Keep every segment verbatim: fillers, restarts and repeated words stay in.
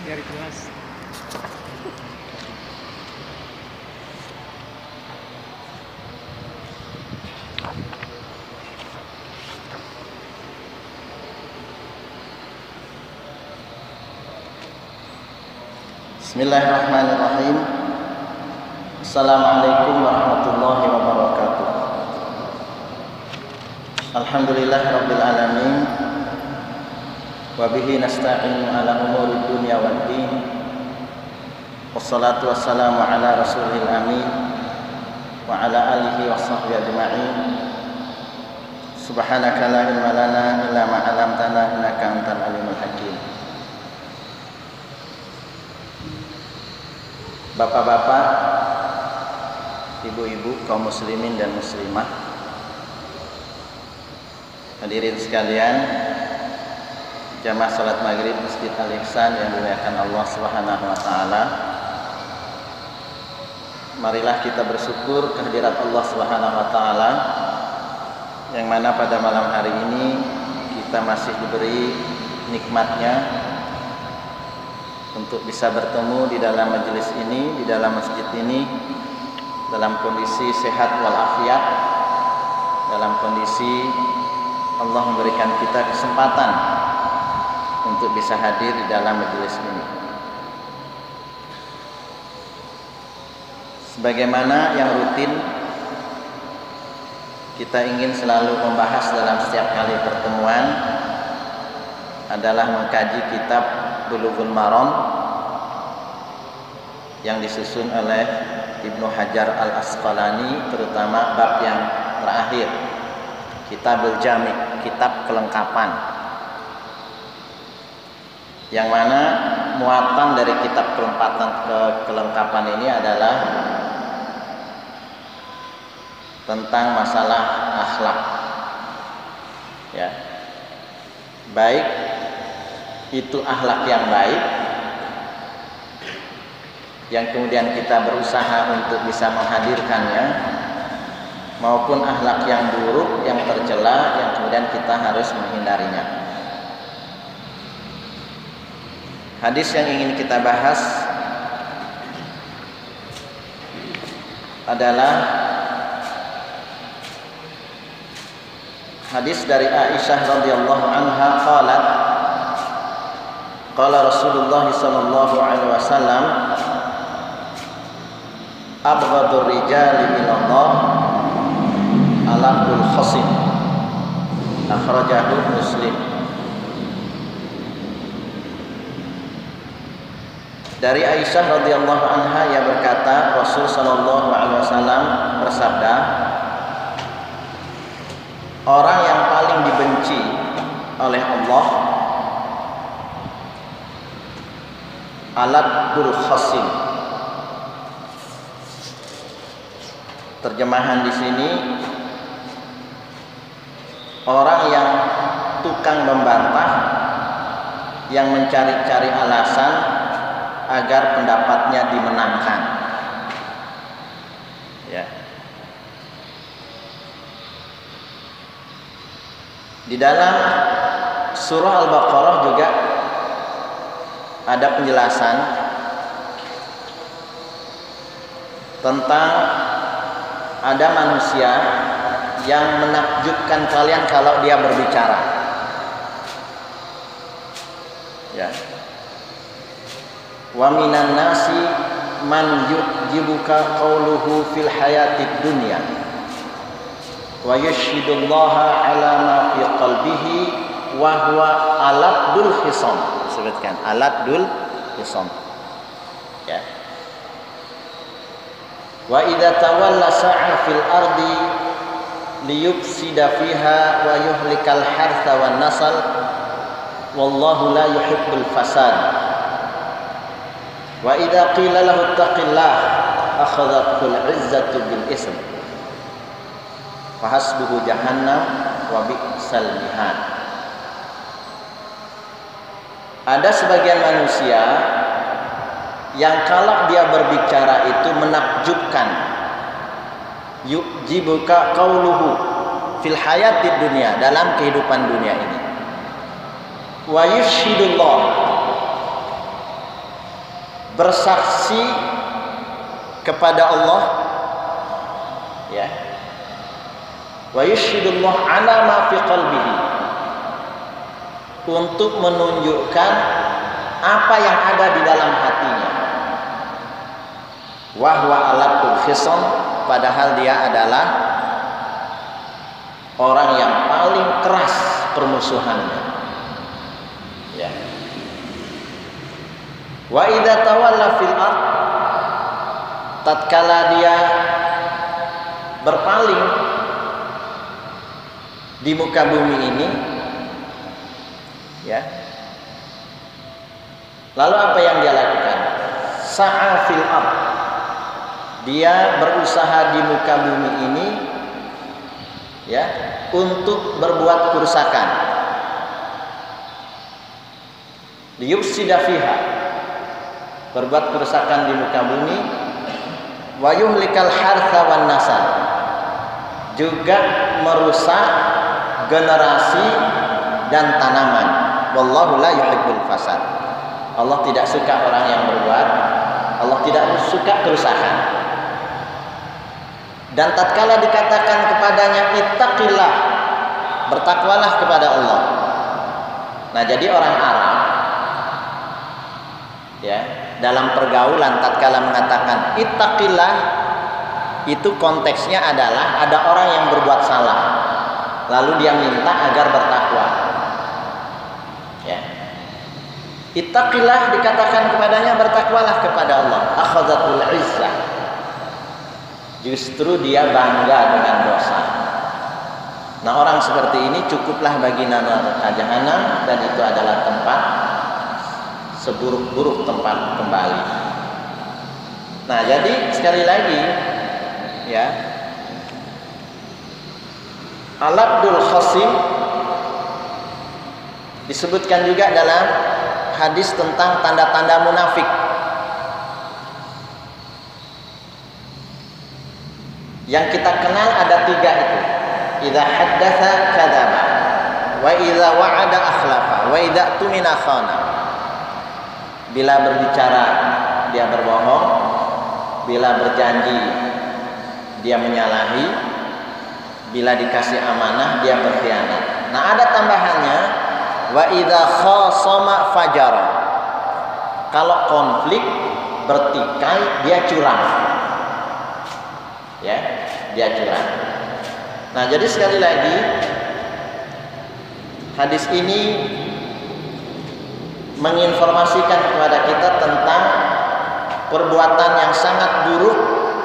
biar jelas. Bismillahirrahmanirrahim. Assalamualaikum warahmatullahi wabarakatuh. Alhamdulillahirabbil alamin. Wa bihi nasta'inu ala umuri dunya waddin. Wassalatu wassalamu ala rasulil amin wa ala alihi washabbihi ajma'in. Subhanaka la ilma lana illa ma 'allamtana innaka antal alimul hakim. Bapak-bapak, ibu-ibu, kaum muslimin dan muslimah, hadirin sekalian, jamaah salat maghrib Masjid Al-Ihsan yang dimuliakan Allah Subhanahu wa taala. Marilah kita bersyukur kehadirat Allah Subhanahu wa taala yang mana pada malam hari ini kita masih diberi nikmatnya untuk bisa bertemu di dalam majelis ini, di dalam masjid ini, dalam kondisi sehat walafiat, dalam kondisi Allah memberikan kita kesempatan untuk bisa hadir di dalam majelis ini. Sebagaimana yang rutin kita ingin selalu membahas dalam setiap kali pertemuan adalah mengkaji kitab Bulughul Maram yang disusun oleh Ibnu Hajar Al-Asqalani, terutama bab yang terakhir, Kitabul Jami', kitab kelengkapan, yang mana muatan dari kitab kelengkapan ke kelengkapan ini adalah tentang masalah akhlak, ya, baik itu akhlak yang baik yang kemudian kita berusaha untuk bisa menghadirkannya, maupun akhlak yang buruk yang tercela yang kemudian kita harus menghindarinya. Hadis yang ingin kita bahas adalah hadis dari Aisyah radhiyallahu anha qalat qala Rasulullah sallallahu alaihi wasallam abghadur rijali ilallah alaqul khasim akhrajahu Muslim. Dari Aisyah radhiyallahu anha ia berkata, Rasul sallallahu alaihi wasallam bersabda, orang yang paling dibenci oleh Allah aladul khasim. Terjemahan di sini, orang yang tukang membantah, yang mencari-cari alasan agar pendapatnya dimenangkan. Ya. Di dalam surah Al-Baqarah juga ada penjelasan tentang ada manusia yang menakjubkan kalian kalau dia berbicara, ya. Wa minan nasi man yujibuka qauluhu fil hayatid dunya wa yashhidullaha ala ma fi qalbihi wa huwa aladul khisam. Sebutkan aladul khisam, ya. Wa idza tawalla sa'a fil ardi liyufsida fiha wa yuhlikal hartha wan nasal wallahu la yuhibbul fasad. Wa idza qila lahu taqillah akhadhatul 'izzatu bil ism fahasbuhu jahannam wa bi'sal mihad. Ada sebagian manusia yang kalau dia berbicara itu menakjubkan, yujibuka qauluhu fil hayatid dunya, dalam kehidupan dunia ini, wa yushhidullah, bersaksi kepada Allah, ya, wa yusyhidullah ala ma fi qalbihi, untuk menunjukkan apa yang ada di dalam hatinya. Wa huwa alatul khisam, padahal dia adalah orang yang paling keras permusuhannya, ya. Wa idza tawalla fil ard, tatkala dia berpaling di muka bumi ini, ya, lalu apa yang dia lakukan? Sa'a fil ard, dia berusaha di muka bumi ini, ya, untuk berbuat kerusakan, liyufsida fiha, berbuat kerusakan di muka bumi, wa yuhlikal hartha wan nasal, juga merusak generasi dan tanaman. Wallahu la yuhibbul fasad. Allah tidak suka orang yang berbuat, Allah tidak suka kerusakan. Dan tatkala dikatakan kepadanya ittaqillah, bertakwalah kepada Allah. Nah, jadi orang Arab, ya, dalam pergaulan tatkala mengatakan ittaqillah, itu konteksnya adalah ada orang yang berbuat salah, lalu dia minta agar bertakwa, ya. Ittaqillah dikatakan kepadanya bertakwalah kepada Allah. Akhadhatul izzah, justru dia bangga dengan dosa. Nah, orang seperti ini cukuplah bagi neraka jahanam, dan itu adalah tempat seburuk-buruk tempat kembali. Nah, jadi sekali lagi, ya, al-abdul khasim disebutkan juga dalam hadis tentang tanda-tanda munafik. Yang kita kenal ada tiga itu. Idza haddatsa kadzaba, wa idza wa'ada akhlafa, wa idza tumina khana. Bila berbicara dia berbohong, bila berjanji dia menyalahi, bila dikasih amanah dia berkhianat. Nah, ada tambahannya, wa idza khasama fajara. Kalau konflik bertikai dia curang, ya, dia curang. Nah, jadi sekali lagi hadis ini menginformasikan kepada kita tentang perbuatan yang sangat buruk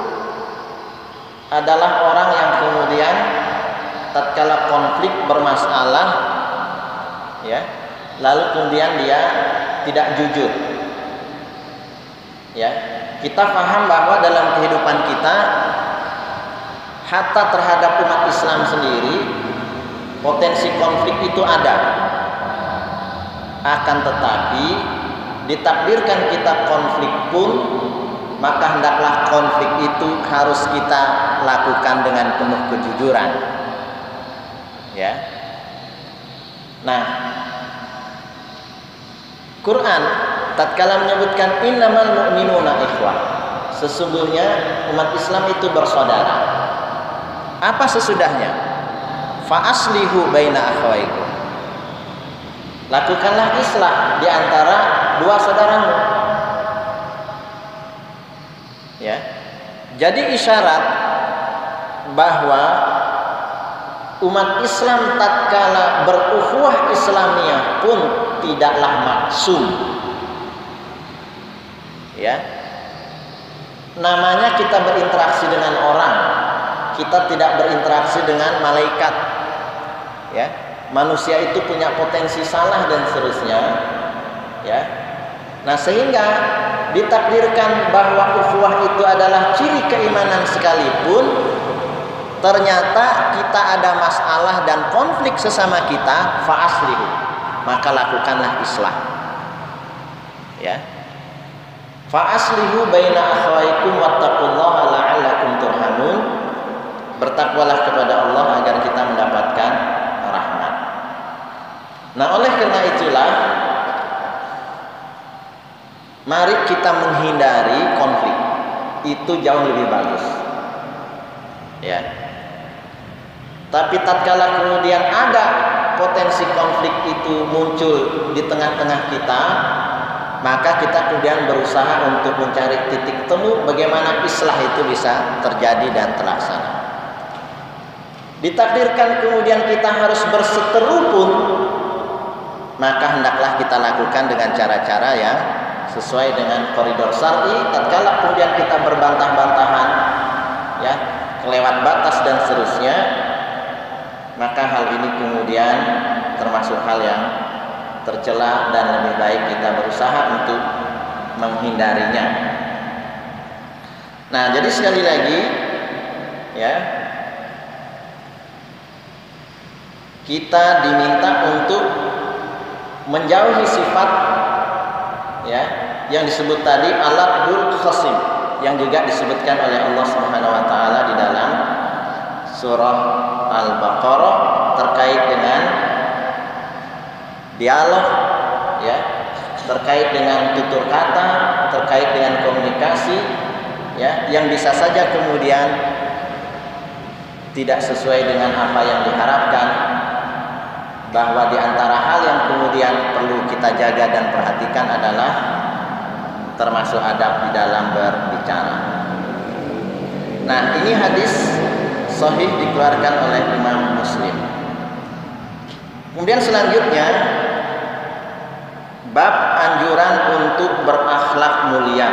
adalah orang yang kemudian tatkala konflik bermasalah, ya, lalu kemudian dia tidak jujur, ya. Kita paham bahwa dalam kehidupan kita, hatta terhadap umat Islam sendiri, potensi konflik itu ada. Akan tetapi ditakdirkan kita konflik pun, maka hendaklah konflik itu harus kita lakukan dengan penuh kejujuran, ya. Nah, Quran tatkala menyebutkan innamal mu'minuna ikhwah, sesungguhnya umat Islam itu bersaudara. Apa sesudahnya? Fa aslihu baina akhawaikum, lakukanlah islah di antara dua saudaramu, ya. Jadi isyarat bahwa umat Islam tatkala berukhuwah Islamiyah pun tidaklah maksum, ya. Namanya kita berinteraksi dengan orang, kita tidak berinteraksi dengan malaikat, ya. Manusia itu punya potensi salah dan seterusnya, ya. Nah, sehingga ditakdirkan bahwa ukhuwah itu adalah ciri keimanan sekalipun, ternyata kita ada masalah dan konflik sesama kita, fa aslihu, maka lakukanlah islah, ya. Fa aslihu baina akhawaikum wattaqullaha la'allakum turhamun, bertakwalah kepada Allah agar kita mendapatkan rahmat. Nah, oleh karena itulah mari kita menghindari konflik. Itu jauh lebih bagus. Ya. Tapi tatkala kemudian ada potensi konflik itu muncul di tengah-tengah kita, maka kita kemudian berusaha untuk mencari titik temu bagaimana islah itu bisa terjadi dan terlaksana. Ditakdirkan kemudian kita harus berseteru pun, maka hendaklah kita lakukan dengan cara-cara yang sesuai dengan koridor syar'i. Tatkala kemudian kita berbantah-bantahan, ya, kelewat batas dan seterusnya, maka hal ini kemudian termasuk hal yang tercela dan lebih baik kita berusaha untuk menghindarinya. Nah, jadi sekali lagi, ya, kita diminta untuk menjauhi sifat, ya, yang disebut tadi aladul khasim, yang juga disebutkan oleh Allah Subhanahu wa taala di dalam surah Al-Baqarah terkait dengan dialog, ya, terkait dengan tutur kata, terkait dengan komunikasi, ya, yang bisa saja kemudian tidak sesuai dengan apa yang diharapkan, bahwa di antara hal yang kemudian perlu kita jaga dan perhatikan adalah termasuk adab di dalam berbicara. Nah, ini hadis sahih dikeluarkan oleh Imam Muslim. Kemudian selanjutnya bab anjuran untuk berakhlak mulia.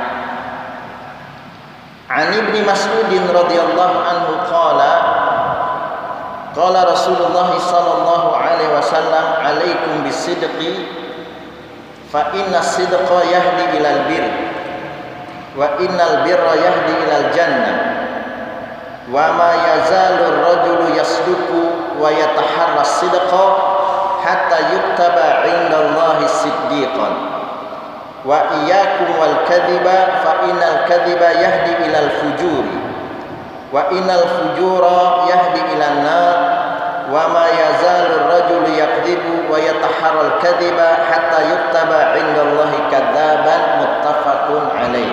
An Ibnu Mas'ud radhiyallahu anhu qala qala Rasulullah sallallahu alaihi wasallam alaikum bisidqi fa inna sidqa yahdi ilal bir wa innal birra yahdi ilal jannah wa ma yazalu ar-rajulu yasduqu wa yataharra sidqa hatta yuktaba 'indallahi siddiqan wa iyyakum wal kadhiba fa innal kadhiba yahdi ilal fujuri wa innal fujura yahdi ilan nar wa ma yazalu ar-rajulu yakdzibu wa yataharral kadhiba hatta yuktaba 'indallahi kadzaban muttafaqun alaih.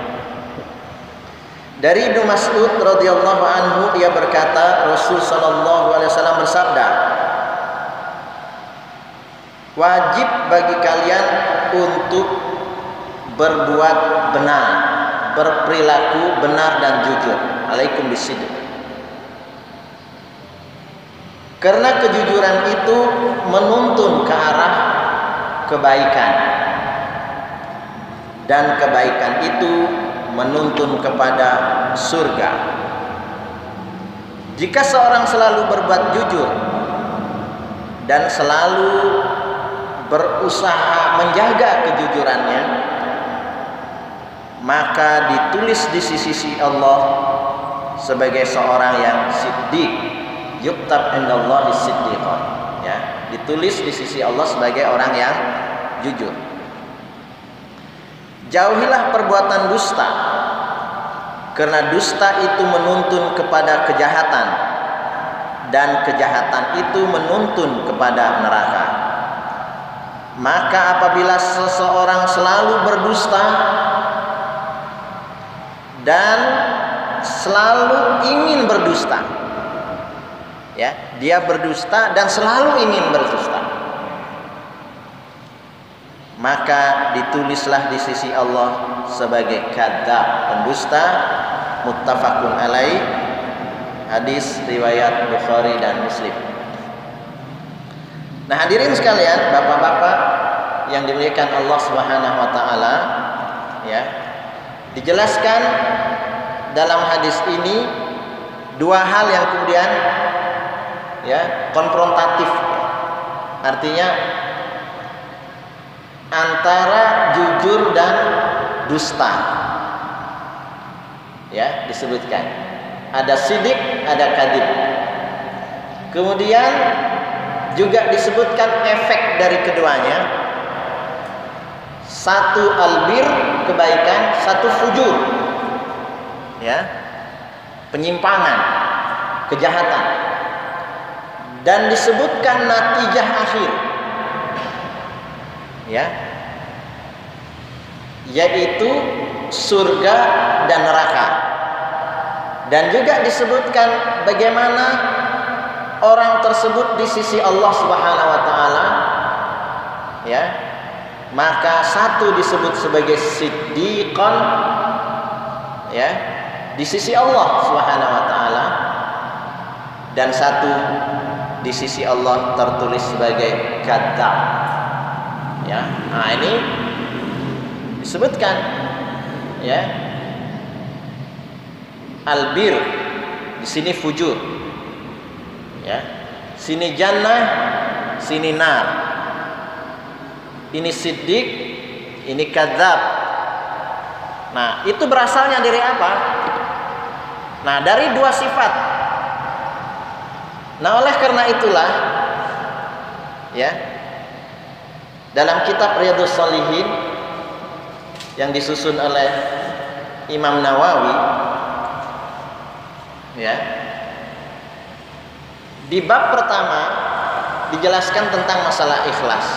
Dari Ibnu Mas'ud radhiyallahu anhu, dia berkata, Rasul sallallahu alaihi wasallam bersabda, wajib bagi kalian untuk berbuat benar, berperilaku benar dan jujur. Alaikum bisidq. Karena kejujuran itu menuntun ke arah kebaikan, dan kebaikan itu menuntun kepada surga. Jika seorang selalu berbuat jujur dan selalu berusaha menjaga kejujurannya, maka ditulis di sisi Allah sebagai seorang yang siddiq, yuktab indallahi siddiqan, ya, ditulis di sisi Allah sebagai orang yang jujur. Jauhilah perbuatan dusta, karena dusta itu menuntun kepada kejahatan, dan kejahatan itu menuntun kepada neraka. Maka apabila seseorang selalu berdusta dan selalu ingin berdusta, ya, dia berdusta dan selalu ingin berdusta, maka ditulislah di sisi Allah sebagai kadzab, pendusta. Muttafaqun alaih. Hadis riwayat Bukhari dan Muslim. Nah, hadirin sekalian, bapak-bapak yang dimuliakan Allah Subhanahu wa taala, ya, dijelaskan dalam hadis ini dua hal yang kemudian, ya, konfrontatif. Artinya antara jujur dan dusta, ya, disebutkan ada sidik, ada kadhib. Kemudian juga disebutkan efek dari keduanya, satu albir, kebaikan, satu fujur, ya, penyimpangan, kejahatan. Dan disebutkan natijah akhir, ya, yaitu surga dan neraka. Dan juga disebutkan bagaimana orang tersebut di sisi Allah Subhanahu wa taala, ya. Maka satu disebut sebagai siddiqan, ya, di sisi Allah Subhanahu wa taala, dan satu di sisi Allah tertulis sebagai kadzdzab. Ya. Nah, ini disebutkan, ya. Albir di sini fujur, ya. Sini jannah, sini nar. Ini siddiq, ini kadzdzab. Nah, itu berasalnya dari apa? Nah, dari dua sifat. Nah, oleh karena itulah, ya, dalam kitab Riyadhus Shalihin yang disusun oleh Imam Nawawi, ya, di bab pertama dijelaskan tentang masalah ikhlas,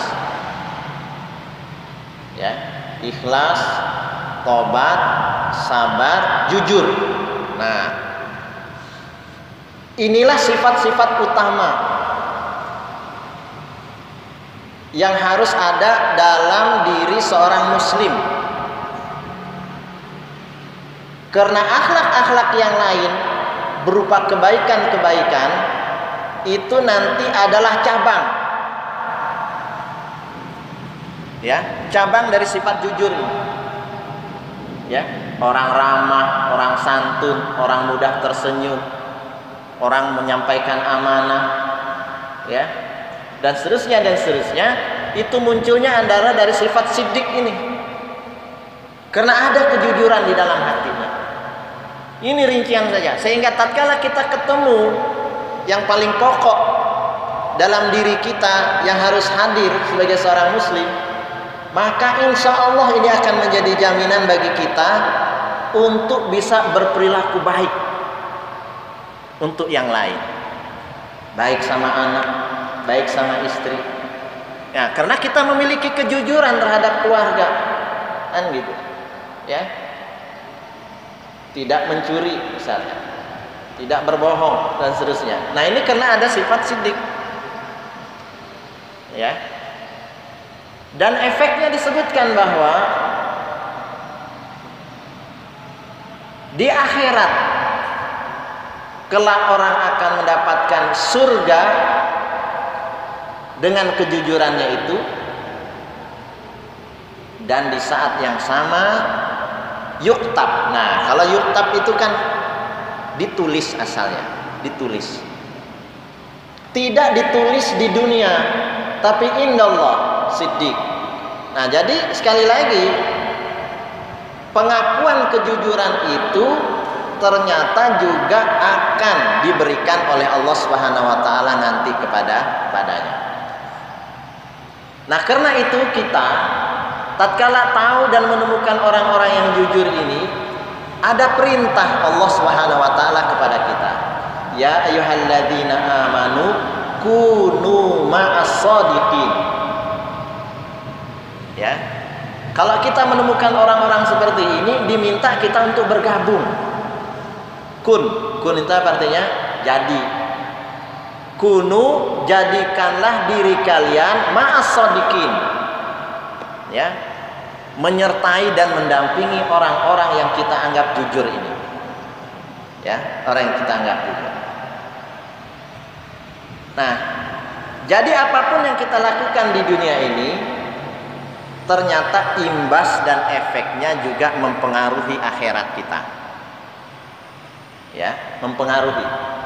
ya, ikhlas, tobat, sabar, jujur. Nah, inilah sifat-sifat utama yang harus ada dalam diri seorang muslim. Karena akhlak-akhlak yang lain berupa kebaikan-kebaikan itu nanti adalah cabang, ya, cabang dari sifat jujur. Ya, orang ramah, orang santun, orang mudah tersenyum, orang menyampaikan amanah, ya, dan seterusnya dan seterusnya, itu munculnya antara dari sifat siddiq ini, karena ada kejujuran di dalam hatinya. Ini rincian saja, sehingga tatkala kita ketemu yang paling pokok dalam diri kita yang harus hadir sebagai seorang muslim, maka insya Allah ini akan menjadi jaminan bagi kita untuk bisa berperilaku baik untuk yang lain, baik sama anak, baik sama istri. Ya, karena kita memiliki kejujuran terhadap keluarga, kan gitu, ya. Tidak mencuri misalnya, tidak berbohong dan seterusnya. Nah, ini karena ada sifat siddiq, ya. Dan efeknya disebutkan bahwa di akhirat kelak orang akan mendapatkan surga dengan kejujurannya itu, dan di saat yang sama yuktab. Nah, kalau yuktab itu kan ditulis, asalnya ditulis, tidak ditulis di dunia, tapi indallah siddiq. Nah, jadi sekali lagi, pengakuan kejujuran itu ternyata juga akan diberikan oleh Allah Subhanahu wa taala nanti kepada padanya. Nah, karena itu kita tatkala tahu dan menemukan orang-orang yang jujur ini, ada perintah Allah Subhanahu wa taala kepada kita. Ya ayyuhalladzina amanu kunu ma'as shadiqin. Ya, kalau kita menemukan orang-orang seperti ini, diminta kita untuk bergabung. Kun, kun itu apa artinya? Jadi. Kunu, jadikanlah diri kalian ma'as shadiqin. Ya, menyertai dan mendampingi orang-orang yang kita anggap jujur ini. Ya, orang yang kita anggap jujur. Nah, jadi apapun yang kita lakukan di dunia ini, ternyata imbas dan efeknya juga mempengaruhi akhirat kita. Ya, mempengaruhi.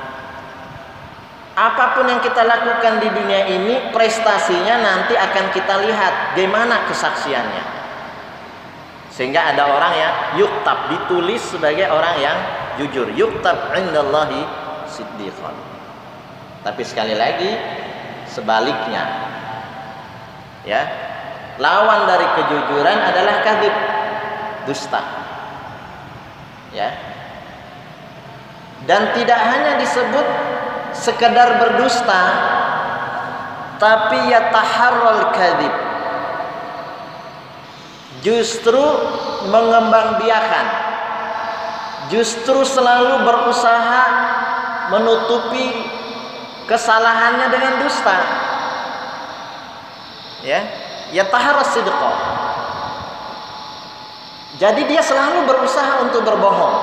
Apapun yang kita lakukan di dunia ini, prestasinya nanti akan kita lihat bagaimana kesaksiannya. Sehingga ada orang yang yuktab, ditulis sebagai orang yang jujur. Yuktab indallahi siddiqan. Tapi sekali lagi, sebaliknya, ya, lawan dari kejujuran adalah kadzib, dusta. Ya. Dan tidak hanya disebut sekedar berdusta, tapi yataharral kadzib. justru mengembangbiakan, justru selalu berusaha menutupi kesalahannya dengan dusta. Ya, yataharras sidqa. Jadi dia selalu berusaha untuk berbohong.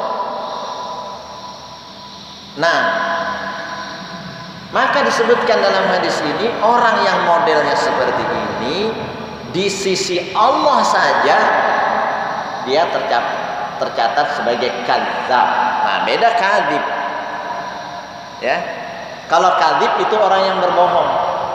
Nah, maka disebutkan dalam hadis ini, orang yang modelnya seperti ini di sisi Allah saja dia tercatat, tercatat sebagai kadzab. Nah, beda kadzib. Ya. Kalau kadzib itu orang yang berbohong.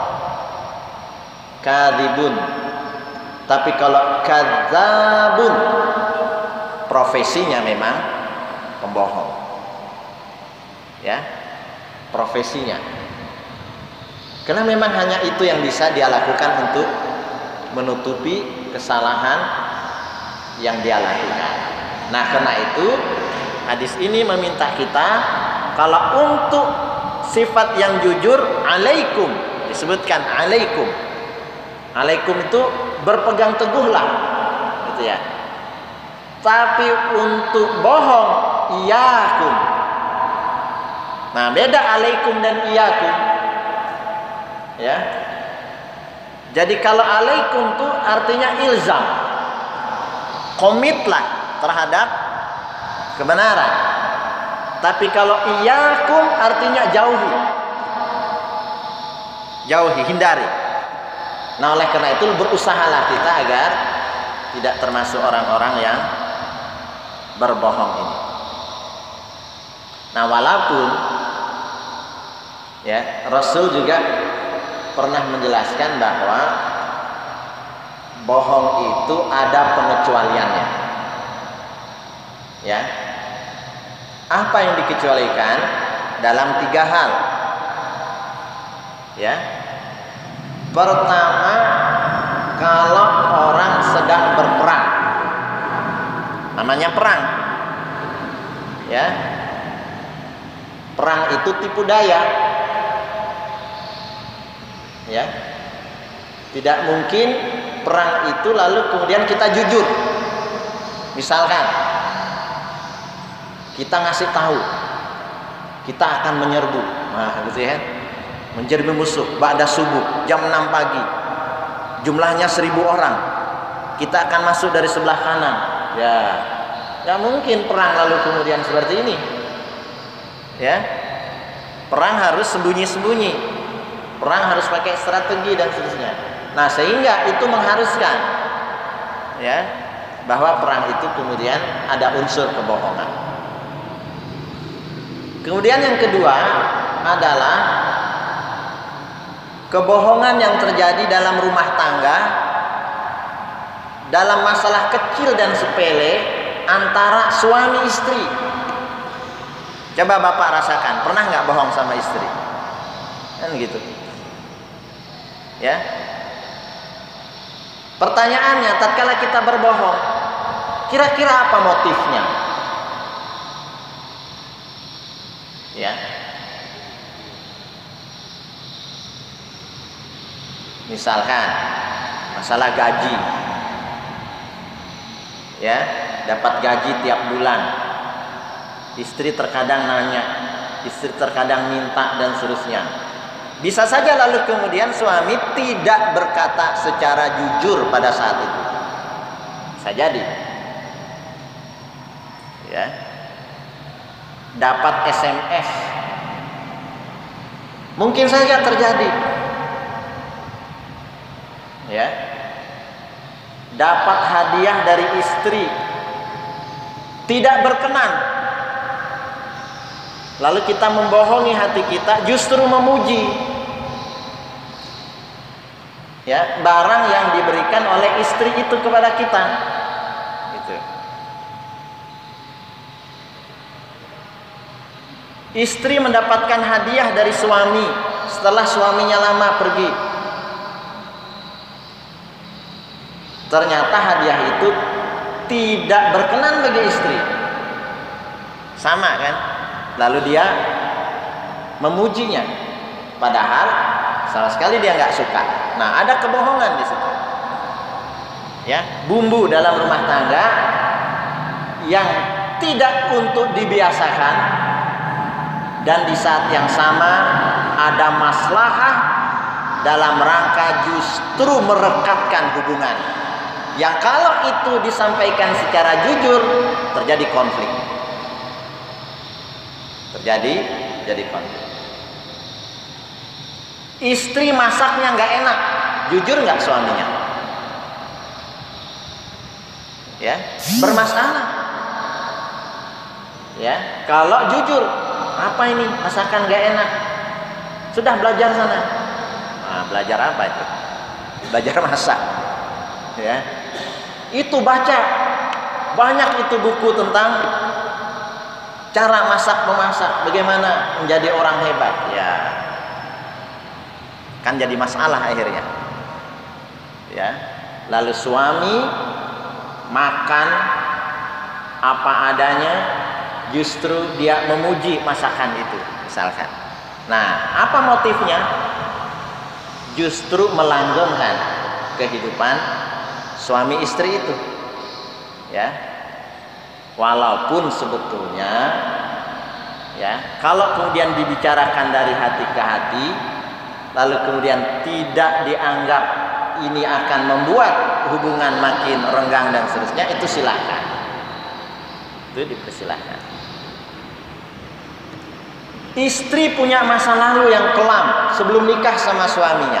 Kadzibun. Tapi kalau kadzabun, profesinya memang pembohong. Ya. Profesinya. Karena memang hanya itu yang bisa dia lakukan untuk menutupi kesalahan yang dia lakukan. Nah, karena itu hadis ini meminta kita, kalau untuk sifat yang jujur, alaikum, disebutkan alaikum. Alaikum itu berpegang teguhlah, gitu ya. Tapi untuk bohong, iyakum. Nah, beda alaikum dan iyakum. Ya. Jadi kalau alaikum itu artinya ilzam. Komitlah terhadap kebenaran. Tapi kalau iyakum artinya jauhi. Jauhi, hindari. Nah, oleh karena itu berusahalah kita agar tidak termasuk orang-orang yang berbohong ini. Nah, walaupun ya, Rasul juga pernah menjelaskan bahwa bohong itu ada pengecualiannya. Ya. Apa yang dikecualikan? Dalam tiga hal. Ya. Pertama, kalau orang sedang berperang. Namanya perang. Ya. Perang itu tipu daya. Ya. Tidak mungkin perang itu lalu kemudian kita jujur. Misalkan kita ngasih tahu kita akan menyerbu, nah gitu ya, menyerbu musuh ba'da subuh jam enam pagi, jumlahnya seribu orang, kita akan masuk dari sebelah kanan. Ya, nggak mungkin perang lalu kemudian seperti ini. Ya, perang harus sembunyi-sembunyi, perang harus pakai strategi dan seterusnya. Nah, sehingga itu mengharuskan, ya, bahwa perang itu kemudian ada unsur kebohongan. Kemudian yang kedua adalah kebohongan yang terjadi dalam rumah tangga, dalam masalah kecil dan sepele antara suami istri. Coba Bapak rasakan, pernah nggak bohong sama istri? Kan gitu. Ya. Pertanyaannya, tatkala kita berbohong, kira-kira apa motifnya? Ya. Misalkan masalah gaji. Ya, dapat gaji tiap bulan. Istri terkadang nanya, istri terkadang minta dan seterusnya. Bisa saja lalu kemudian suami tidak berkata secara jujur pada saat itu. Bisa jadi. Ya. Dapat S M S. Mungkin saja terjadi. Ya. Dapat hadiah dari istri. Tidak berkenan. Lalu kita membohongi hati kita, justru memuji. Ya, barang yang diberikan oleh istri itu kepada kita. Gitu. Istri mendapatkan hadiah dari suami setelah suaminya lama pergi. Ternyata hadiah itu tidak berkenan bagi istri. Sama kan? Lalu dia memujinya, padahal sama sekali dia nggak suka. Nah, ada kebohongan di situ. Ya, bumbu dalam rumah tangga yang tidak untuk dibiasakan, dan di saat yang sama ada maslahah dalam rangka justru merekatkan hubungan, yang kalau itu disampaikan secara jujur terjadi konflik, terjadi jadi konflik. Istri masaknya nggak enak, jujur nggak suaminya? Ya, bermasalah. Ya, kalau jujur, apa ini masakan nggak enak? Sudah belajar sana. Nah, belajar apa itu? Belajar masak. Ya, itu baca banyak itu buku tentang cara masak memasak, bagaimana menjadi orang hebat. Ya, kan jadi masalah akhirnya. Ya, lalu suami makan apa adanya, justru dia memuji masakan itu misalkan. Nah, apa motifnya? Justru melanggengkan kehidupan suami istri itu. Ya, walaupun sebetulnya ya, kalau kemudian dibicarakan dari hati ke hati, lalu kemudian tidak dianggap ini akan membuat hubungan makin renggang dan seterusnya, itu silakan, itu dipersilahkan. Istri punya masa lalu yang kelam sebelum nikah sama suaminya,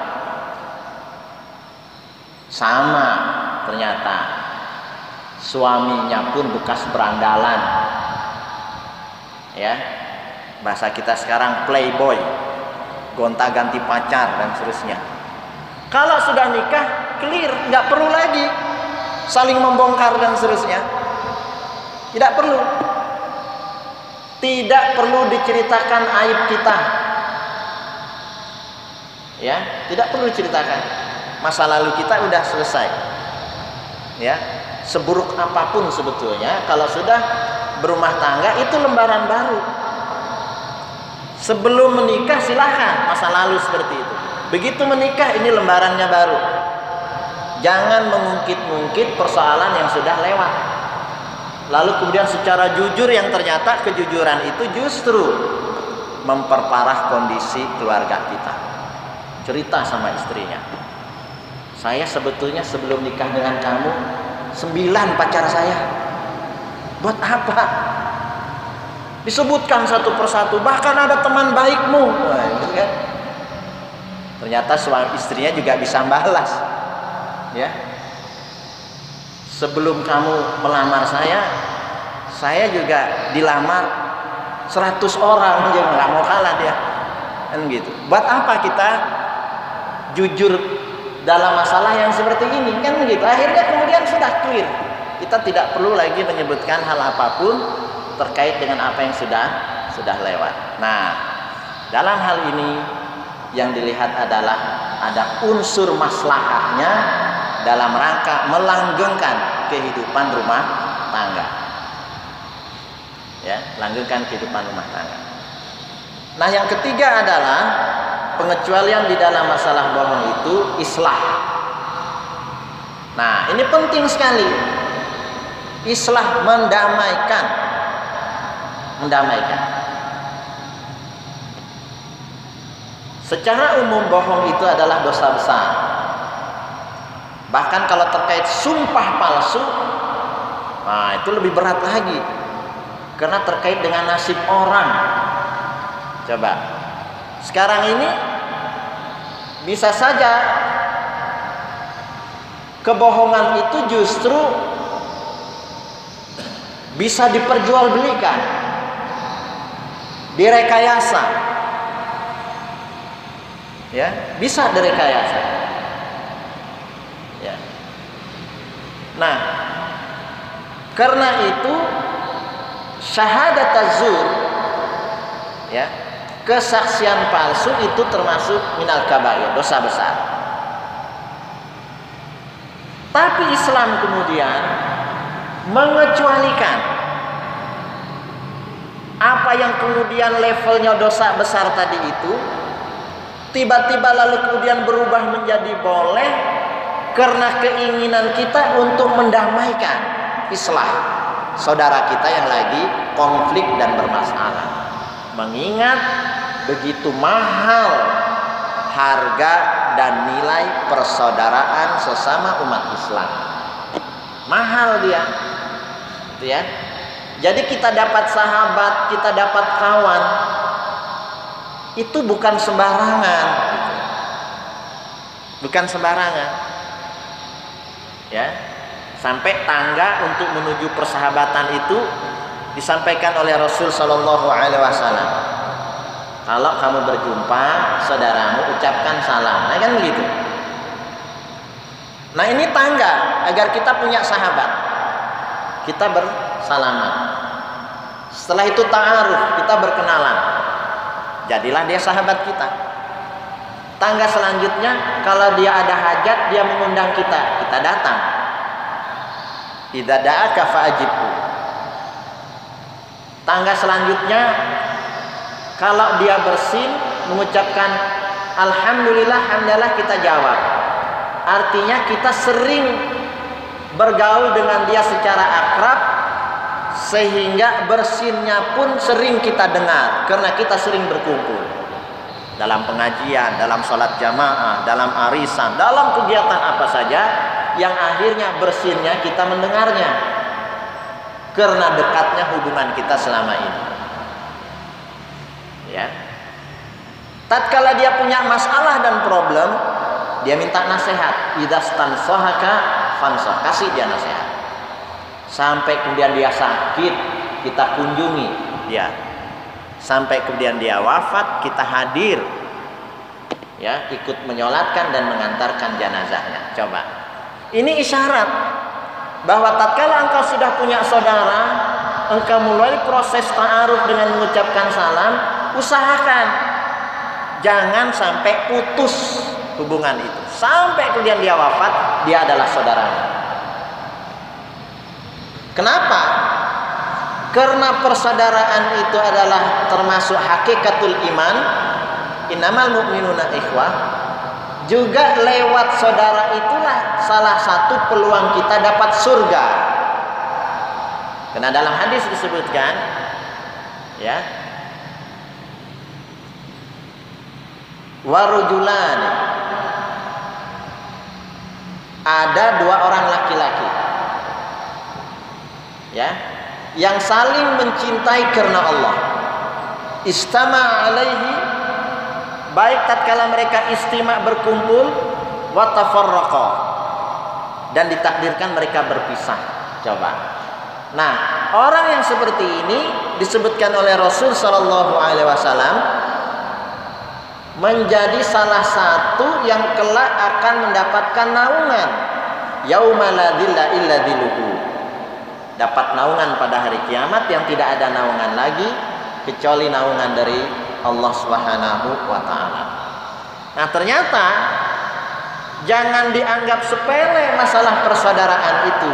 sama ternyata suaminya pun bekas berandalan, ya, bahasa kita sekarang playboy, gonta-ganti pacar dan seterusnya. Kalau sudah nikah, clear, nggak perlu lagi saling membongkar dan seterusnya. Tidak perlu. Tidak perlu diceritakan aib kita. Ya, tidak perlu diceritakan. Masa lalu kita udah selesai. Ya, seburuk apapun sebetulnya, kalau sudah berumah tangga itu lembaran baru. Sebelum menikah silahkan masa lalu seperti itu. Begitu menikah, ini lembarannya baru. Jangan mengungkit-ungkit persoalan yang sudah lewat. Lalu kemudian secara jujur, yang ternyata kejujuran itu justru memperparah kondisi keluarga kita. Cerita sama istrinya, saya sebetulnya sebelum nikah dengan kamu sembilan pacar saya. Buat apa? Disebutkan satu persatu, bahkan ada teman baikmu. Wah, gitu kan? Ternyata suami istrinya juga bisa balas. Ya, sebelum kamu melamar saya, saya juga dilamar seratus orang, dia nggak mau kalah dia, kan gitu. Buat apa kita jujur dalam masalah yang seperti ini, kan gitu. Akhirnya kemudian sudah clear, kita tidak perlu lagi menyebutkan hal apapun terkait dengan apa yang sudah sudah lewat. Nah, dalam hal ini yang dilihat adalah ada unsur maslahatnya dalam rangka melanggengkan kehidupan rumah tangga. Ya, langgengkan kehidupan rumah tangga. Nah, yang ketiga adalah pengecualian di dalam masalah bohong itu islah. Nah, ini penting sekali. Islah, mendamaikan. Mendamaikan. Secara umum bohong itu adalah dosa besar. Bahkan kalau terkait sumpah palsu, nah itu lebih berat lagi. Karena terkait dengan nasib orang. Coba, sekarang ini bisa saja kebohongan itu justru bisa diperjualbelikan, direkayasa. Ya, bisa direkayasa. Ya. Nah, karena itu syahadat az-zur, ya, kesaksian palsu itu termasuk minal kabair, dosa besar. Tapi Islam kemudian mengecualikan apa yang kemudian levelnya dosa besar tadi itu, tiba-tiba lalu kemudian berubah menjadi boleh karena keinginan kita untuk mendamaikan, islah saudara kita yang lagi konflik dan bermasalah. Mengingat begitu mahal harga dan nilai persaudaraan sesama umat Islam. Mahal dia, gitu ya. Jadi kita dapat sahabat, kita dapat kawan, itu bukan sembarangan, gitu. Bukan sembarangan, ya. Sampai tangga untuk menuju persahabatan itu disampaikan oleh Rasul Shallallahu Alaihi Wasallam. Kalau kamu berjumpa saudaramu, ucapkan salam, nah kan begitu. Nah ini tangga agar kita punya sahabat, kita bersalaman. Setelah itu ta'aruf, kita berkenalan, jadilah dia sahabat kita. Tangga selanjutnya, kalau dia ada hajat, dia mengundang kita, kita datang. Idza da'aka fa'ajibhu. Tangga selanjutnya, kalau dia bersin mengucapkan alhamdulillah, hamdalah, kita jawab. Artinya kita sering bergaul dengan dia secara akrab, sehingga bersinnya pun sering kita dengar karena kita sering berkumpul dalam pengajian, dalam sholat jamaah, dalam arisan, dalam kegiatan apa saja yang akhirnya bersinnya kita mendengarnya karena dekatnya hubungan kita selama ini. Ya. Tatkala dia punya masalah dan problem, dia minta nasihat. Idzastansohaka fansah, kasih dia nasihat. Sampai kemudian dia sakit, kita kunjungi dia. Sampai kemudian dia wafat, kita hadir, ya, ikut menyolatkan dan mengantarkan jenazahnya. Coba, ini isyarat bahwa tatkala engkau sudah punya saudara, engkau mulai proses ta'aruf dengan mengucapkan salam, usahakan jangan sampai putus hubungan itu. Sampai kemudian dia wafat, dia adalah saudaranya. Kenapa? Karena persaudaraan itu adalah termasuk hakikatul iman. Innamal mu'minuna ikhwah. Juga lewat saudara itulah salah satu peluang kita dapat surga. Karena dalam hadis disebutkan, ya, warujulani, ada dua orang laki-laki, ya, yang saling mencintai karena Allah. Istama alaihi, baik tatkala mereka istima berkumpul, wa tafarraqa, dan ditakdirkan mereka berpisah. Coba. Nah, orang yang seperti ini disebutkan oleh Rasul Shallallahu Alaihi Wasallam menjadi salah satu yang kelak akan mendapatkan naungan. Yauma la dhilla illa dhilluhu. Dapat naungan pada hari kiamat yang tidak ada naungan lagi kecuali naungan dari Allah Subhanahu wa taala. Nah, ternyata jangan dianggap sepele masalah persaudaraan itu.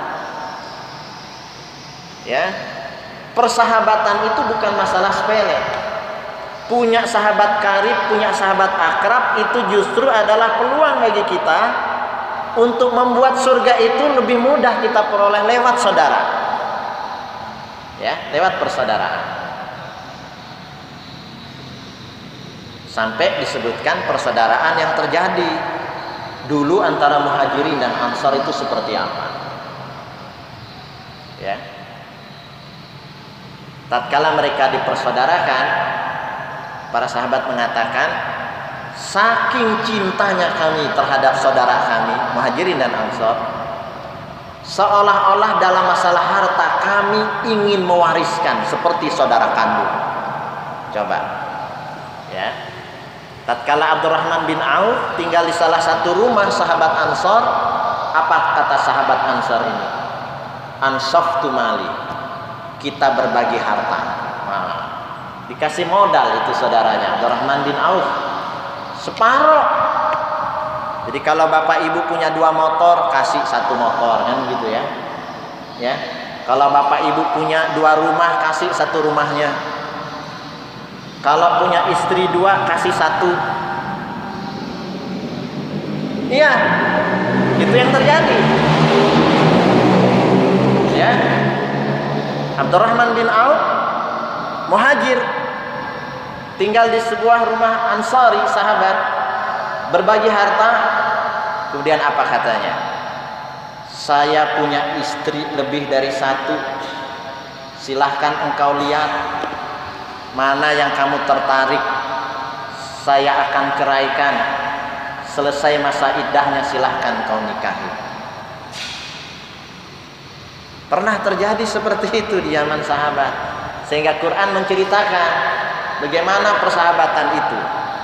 Ya. Persahabatan itu bukan masalah sepele. Punya sahabat karib, punya sahabat akrab itu justru adalah peluang bagi kita untuk membuat surga itu lebih mudah kita peroleh lewat saudara. Ya, lewat persaudaraan. Sampai disebutkan persaudaraan yang terjadi dulu antara muhajirin dan ansar itu seperti apa. Ya. Tatkala mereka dipersaudarakan, para sahabat mengatakan, saking cintanya kami terhadap saudara kami, muhajirin dan ansar, seolah-olah dalam masalah harta kami ingin mewariskan seperti saudara kandung. Coba, ya. Tatkala Abdurrahman bin Auf tinggal di salah satu rumah sahabat Ansar, apa kata sahabat Ansar ini? Ansaftu mali, kita berbagi harta. Nah, dikasih modal itu saudaranya Abdurrahman bin Auf separuh. Jadi kalau bapak ibu punya dua motor, kasih satu motor, kan gitu ya. Ya. Kalau bapak ibu punya dua rumah, kasih satu rumahnya. Kalau punya istri dua, kasih satu. Iya. itu yang terjadi. Ya, Abdurrahman bin Auf muhajir, tinggal di sebuah rumah Ansari, sahabat, berbagi harta. Kemudian apa katanya? Saya punya istri lebih dari satu, silahkan engkau lihat mana yang kamu tertarik, saya akan ceraikan. Selesai masa iddahnya silahkan kau nikahi. Pernah terjadi seperti itu di zaman sahabat, sehingga Quran menceritakan bagaimana persahabatan itu.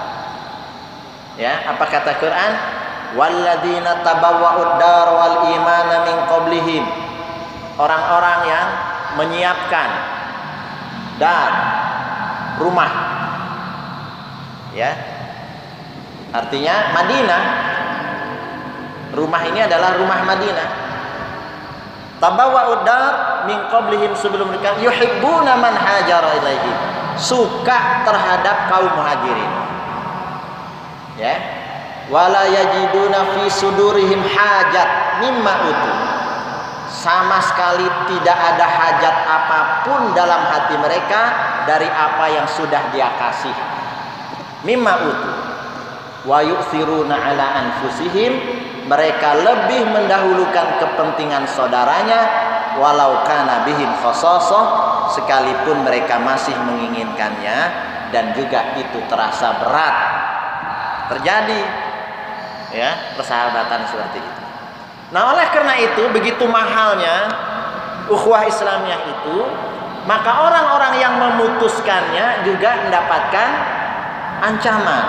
Ya, apa kata Quran? Walladzina tabawwa'ud dar wal imana min qablihim. Orang-orang yang menyiapkan dar, rumah. Ya. Artinya Madinah. Rumah ini adalah rumah Madinah. Tabawwa'ud dar min qablihim, sebelum mereka yuhibbuna man hajara ilaihim. Suka terhadap kaum muhajirin. Ya. Wala yajiduna fi sudurihim hajat mimma utu. Sama sekali tidak ada hajat apapun dalam hati mereka dari apa yang sudah dia kasih. Mimma utu. Wa yu'thiruna ala anfusihim, mereka lebih mendahulukan kepentingan saudaranya walau kana bihim khasasah, sekalipun mereka masih menginginkannya dan juga itu terasa berat. Terjadi ya persahabatan seperti itu. Nah, oleh karena itu begitu mahalnya ukhuwah Islamiyah itu, maka orang-orang yang memutuskannya juga mendapatkan ancaman.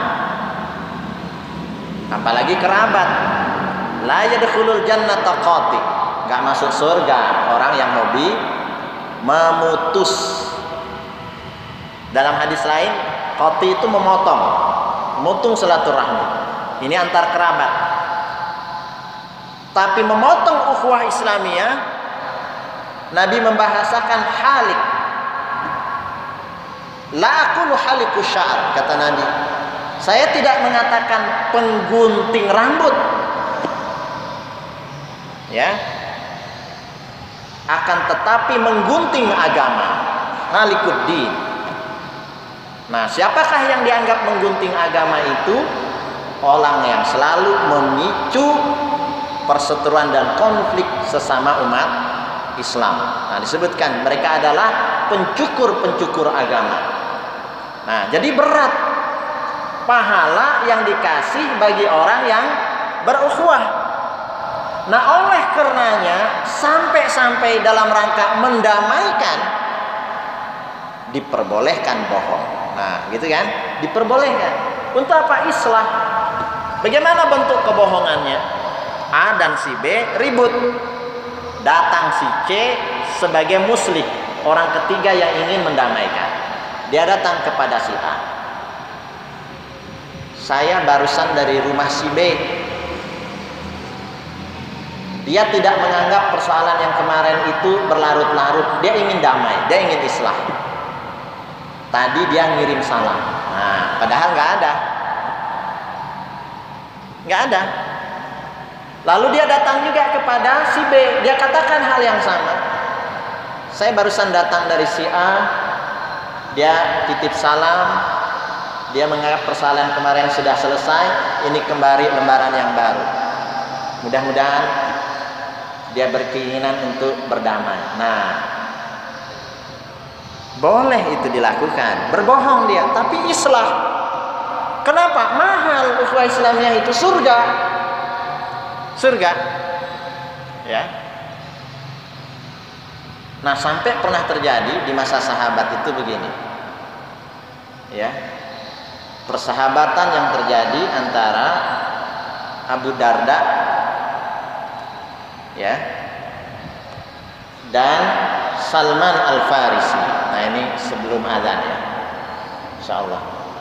Apalagi kerabat. La yadkhulul jannata qati, enggak masuk surga orang yang hobi memutus. Dalam hadis lain, qati itu memotong, memotong silaturahmi. Ini antar kerabat. Tapi memotong ukhuwah Islamiyah, Nabi membahasakan halik. La aqulu haliku sya'ar, kata Nabi. Saya tidak mengatakan penggunting rambut. Ya. Akan tetapi menggunting agama. Halikuddin. Nah, siapakah yang dianggap menggunting agama itu? Orang yang selalu memicu perseteruan dan konflik sesama umat Islam. Nah, disebutkan mereka adalah pencukur-pencukur agama. Nah, jadi berat pahala yang dikasih bagi orang yang berukhuwah. Nah, oleh karenanya sampai-sampai dalam rangka mendamaikan diperbolehkan bohong. Nah, gitu kan? Diperbolehkan. Untuk apa? Islah. Bagaimana bentuk kebohongannya? A dan si B ribut. Datang si C sebagai muslih, orang ketiga yang ingin mendamaikan. Dia datang kepada si A. Saya barusan dari rumah si B. Dia tidak menganggap persoalan yang kemarin itu berlarut-larut. Dia ingin damai, dia ingin islah. Tadi dia ngirim salam. Nah, padahal nggak ada. Nggak ada. Lalu dia datang juga kepada si B. Dia katakan hal yang sama. Saya barusan datang dari si A. Dia titip salam. Dia menganggap persoalan kemarin sudah selesai. Ini kembali lembaran yang baru. Mudah-mudahan dia berkeinginan untuk berdamai. Nah, boleh itu dilakukan. Berbohong dia, tapi islah. Kenapa? Mahal ukhuwah Islamiyah itu, surga. Surga. Ya. Nah, sampai pernah terjadi di masa sahabat itu begini. Ya. Persahabatan yang terjadi antara Abu Darda ya dan Salman Al-Farisi. Nah, ini sebelum azan ya, insyaallah.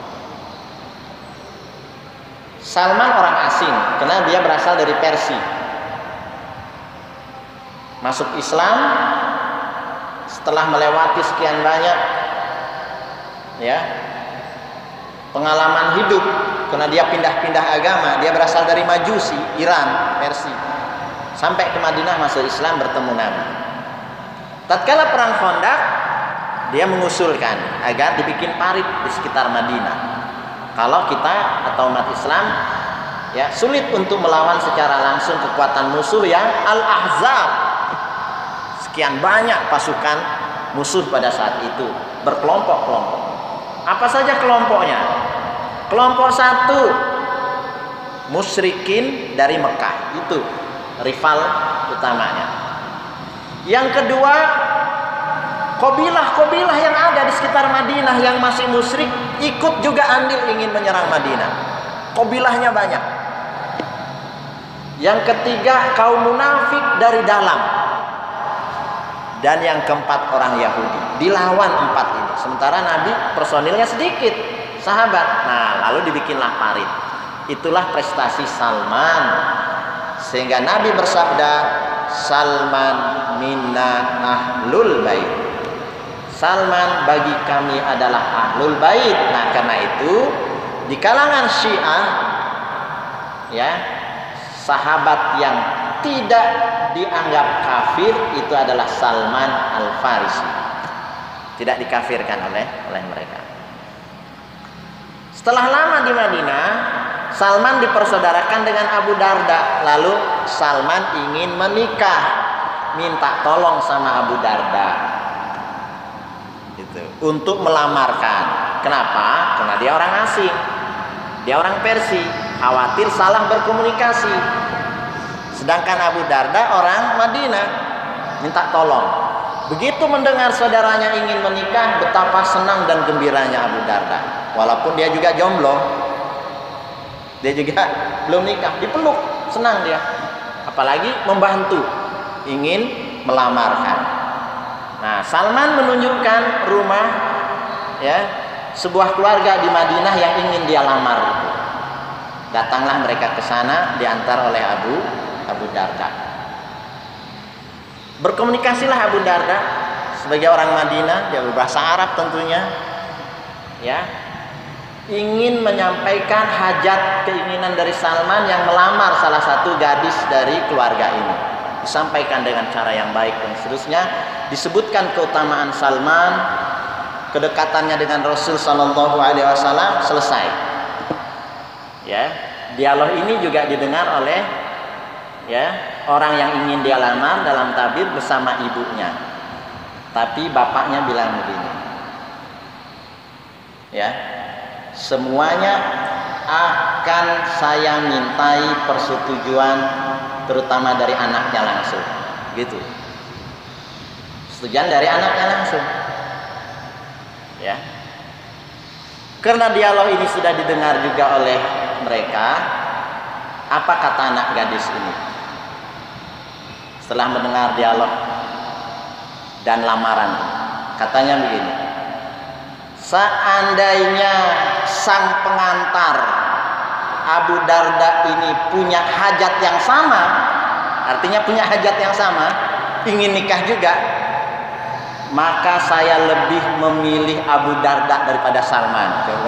Salman orang asing karena dia berasal dari Persia. Masuk Islam setelah melewati sekian banyak ya pengalaman hidup, karena dia pindah-pindah agama. Dia berasal dari Majusi, Iran, Persia. sampai ke Madinah masuk Islam, bertemu Nabi. Tatkala perang Khandaq, dia mengusulkan agar dibikin parit di sekitar Madinah. Kalau kita atau umat Islam ya sulit untuk melawan secara langsung kekuatan musuh yang Al-Ahzab, sekian banyak pasukan musuh pada saat itu, berkelompok-kelompok. Apa saja kelompoknya? Kelompok satu, musyrikin dari Mekah, itu rival utamanya. Yang kedua, kabilah-kabilah yang ada di sekitar Madinah yang masih musyrik ikut juga andil ingin menyerang Madinah. Kabilahnya banyak. Yang ketiga, kaum munafik dari dalam. Dan yang keempat, orang Yahudi. Dilawan empat ini. Sementara Nabi personilnya sedikit, sahabat. Nah, lalu dibikinlah parit. Itulah prestasi Salman. Sehingga Nabi bersabda, Salman minna ahlul bait. Salman bagi kami adalah ahlul bait. Nah, karena itu di kalangan Syiah ya, sahabat yang tidak dianggap kafir itu adalah Salman Al-Farisi. Tidak dikafirkan oleh oleh mereka. Setelah lama di Madinah, Salman dipersaudarakan dengan Abu Darda. Lalu Salman ingin menikah, minta tolong sama Abu Darda gitu, untuk melamarkan. Kenapa? Karena dia orang asing, dia orang Persia, khawatir salah berkomunikasi. Sedangkan Abu Darda orang Madinah, minta tolong. Begitu mendengar saudaranya ingin menikah, betapa senang dan gembiranya Abu Darda. Walaupun dia juga jomblo, dia juga belum nikah, dipeluk, senang dia. Apalagi membantu, ingin melamarkan. Nah, Salman menunjukkan rumah ya, sebuah keluarga di Madinah yang ingin dia lamar. Datanglah mereka ke sana, diantar oleh Abu Abu Darda. Berkomunikasilah Abu Darda sebagai orang Madinah, dia berbahasa Arab tentunya, ya, ingin menyampaikan hajat keinginan dari Salman yang melamar salah satu gadis dari keluarga ini. Disampaikan dengan cara yang baik dan seterusnya. Disebutkan keutamaan Salman, kedekatannya dengan Rasul Sallallahu Alaihi Wasallam, selesai. Ya, dialog ini juga didengar oleh ya orang yang ingin dia lamar dalam tabir bersama ibunya. Tapi bapaknya bilang begini, ya, semuanya akan saya mintai persetujuan, terutama dari anaknya langsung, gitu. Persetujuan dari anaknya langsung, ya. Karena dialog ini sudah didengar juga oleh mereka, apa kata anak gadis ini? Setelah mendengar dialog dan lamaran, katanya begini, seandainya sang pengantar Abu Darda ini punya hajat yang sama, artinya punya hajat yang sama, ingin nikah juga, maka saya lebih memilih Abu Darda daripada Salman. Coba,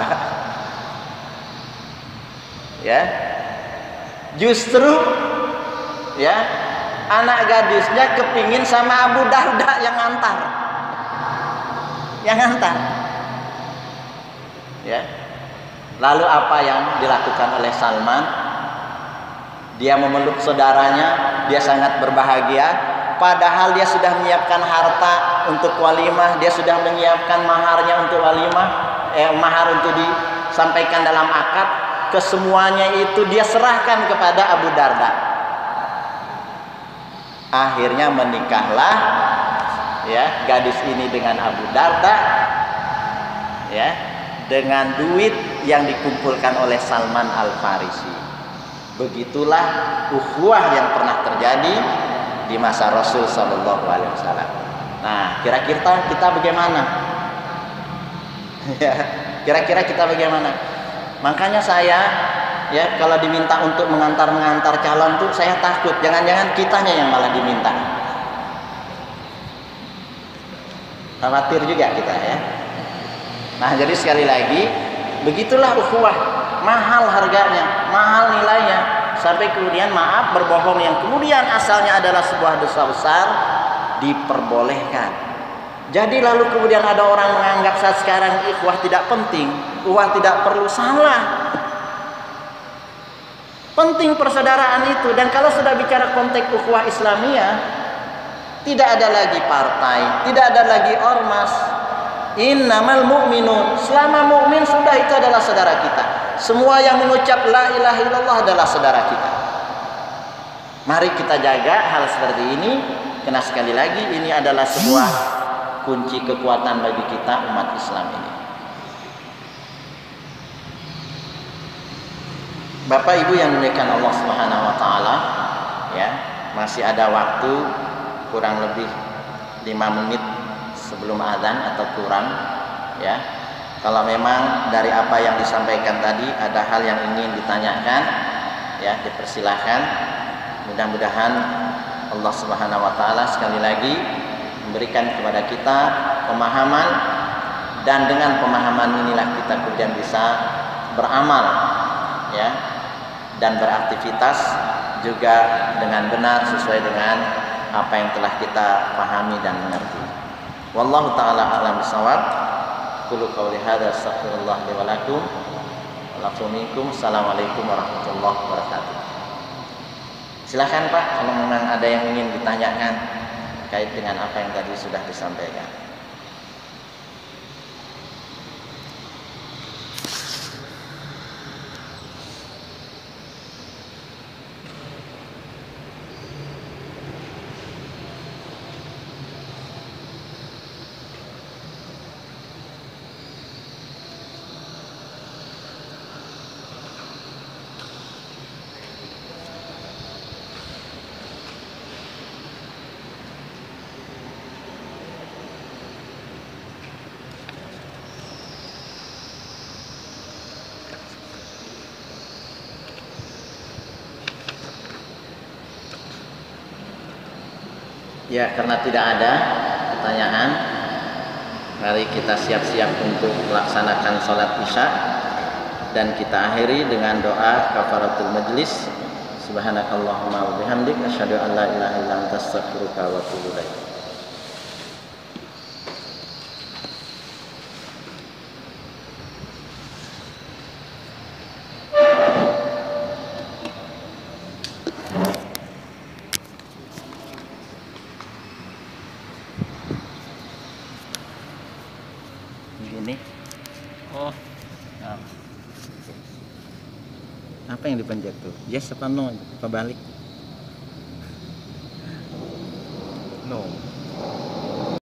ya, justru ya, anak gadisnya kepingin sama Abu Darda yang ngantar, yang ngantar. Ya. Lalu apa yang dilakukan oleh Salman? Dia memeluk saudaranya, dia sangat berbahagia. Padahal dia sudah menyiapkan harta untuk walimah, dia sudah menyiapkan maharnya untuk walimah, eh, mahar untuk disampaikan dalam akad. Kesemuanya itu dia serahkan kepada Abu Darda. Akhirnya menikahlah ya gadis ini dengan Abu Darda, ya, dengan duit yang dikumpulkan oleh Salman Al-Farisi. Begitulah ukhuwah yang pernah terjadi di masa Rasul Sallallahu Alaihi Wasallam. Nah, kira-kira kita bagaimana? Ya, kira-kira kita bagaimana? Makanya saya ya kalau diminta untuk mengantar-mengantar calon tuh saya takut, jangan-jangan kitanya yang malah diminta. Khawatir juga kita ya. Nah, jadi sekali lagi, begitulah ukhuwah, mahal harganya, mahal nilainya. sampai kemudian maaf berbohong yang kemudian asalnya adalah sebuah dosa besar diperbolehkan. Jadi lalu kemudian ada orang menganggap saat sekarang ikhwah tidak penting, ikhwah tidak perlu, salah. Penting persaudaraan itu, dan kalau sudah bicara konteks ukhuwah Islamiyah, tidak ada lagi partai, tidak ada lagi ormas. Innamal mu'minun, selama mukmin sudah itu adalah saudara kita. Semua yang mengucap la ilaha illallah adalah saudara kita. Mari kita jaga hal seperti ini, karena sekali lagi ini adalah sebuah kunci kekuatan bagi kita umat Islam ini. Bapak Ibu yang dimuliakan Allah Subhanahu wa taala, ya, masih ada waktu kurang lebih lima menit sebelum azan atau kurang, ya. Kalau memang dari apa yang disampaikan tadi ada hal yang ingin ditanyakan, ya, dipersilahkan. Mudah-mudahan Allah Subhanahu wa taala sekali lagi memberikan kepada kita pemahaman, dan dengan pemahaman inilah kita kemudian bisa beramal, ya, dan beraktivitas juga dengan benar sesuai dengan apa yang telah kita pahami dan mengerti. Wallahu taala a'lam bishawab. Qulu qouli hadza astaghfirullah li wa lakum wa lakum minkum. Assalamualaikum warahmatullahi wabarakatuh. Silakan Pak, kalau memang ada yang ingin ditanyakan terkait dengan apa yang tadi sudah disampaikan. Ya, karena tidak ada pertanyaan, mari kita siap-siap untuk melaksanakan sholat isya, dan kita akhiri dengan doa kafaratul majlis. Subhanakallahumma wa bihamdik, asyhadu an la ilaha illa anta, astaghfiruka wa atubu ilaik. Oh, nah. Apa yang dipencet tuh? Yes apa no? Apa balik? No.